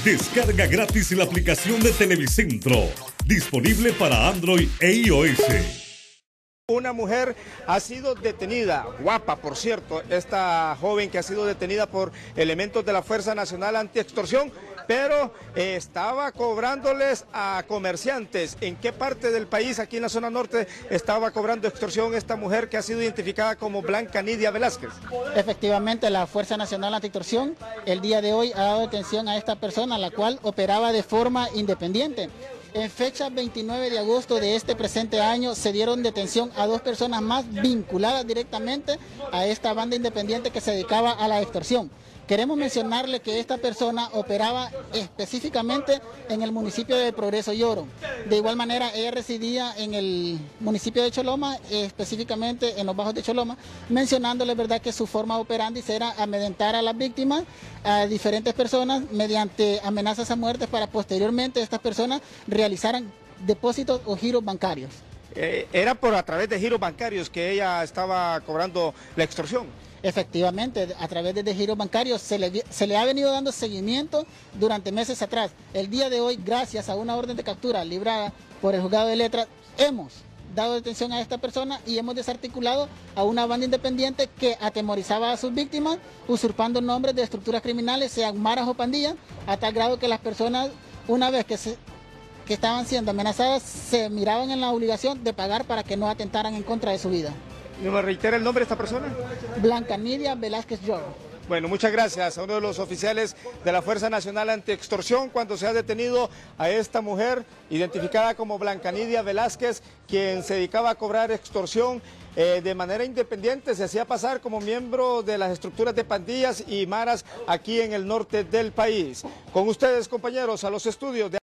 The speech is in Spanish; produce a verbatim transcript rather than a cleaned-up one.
Descarga gratis la aplicación de Televicentro, disponible para Android e iOS. Una mujer ha sido detenida, guapa por cierto, esta joven que ha sido detenida por elementos de la Fuerza Nacional Antiextorsión, pero eh, estaba cobrándoles a comerciantes. ¿En qué parte del país, aquí en la zona norte, estaba cobrando extorsión esta mujer que ha sido identificada como Blanca Nidia Velázquez? Efectivamente, la Fuerza Nacional Antiextorsión el día de hoy ha dado detención a esta persona, la cual operaba de forma independiente. En fecha veintinueve de agosto de este presente año se dieron detención a dos personas más vinculadas directamente a esta banda independiente que se dedicaba a la extorsión. Queremos mencionarle que esta persona operaba específicamente en el municipio de Progreso y Oro. De igual manera, ella residía en el municipio de Choloma, específicamente en los Bajos de Choloma, mencionándole, verdad, que su forma operandi era amedrentar a las víctimas, a diferentes personas, mediante amenazas a muerte para posteriormente estas personas realizaran depósitos o giros bancarios. Eh, era por a través de giros bancarios que ella estaba cobrando la extorsión. Efectivamente, a través de giros bancarios se le, se le ha venido dando seguimiento durante meses atrás. El día de hoy, gracias a una orden de captura librada por el juzgado de letras, hemos dado detención a esta persona y hemos desarticulado a una banda independiente que atemorizaba a sus víctimas, usurpando nombres de estructuras criminales, sean maras o pandillas, a tal grado que las personas, una vez que se... que estaban siendo amenazadas, se miraban en la obligación de pagar para que no atentaran en contra de su vida. ¿Me reitera el nombre de esta persona? Blanca Nidia Velázquez Lloro. Bueno, muchas gracias a uno de los oficiales de la Fuerza Nacional Antiextorsión cuando se ha detenido a esta mujer identificada como Blanca Nidia Velázquez, quien se dedicaba a cobrar extorsión eh, de manera independiente, se hacía pasar como miembro de las estructuras de pandillas y maras aquí en el norte del país. Con ustedes, compañeros, a los estudios de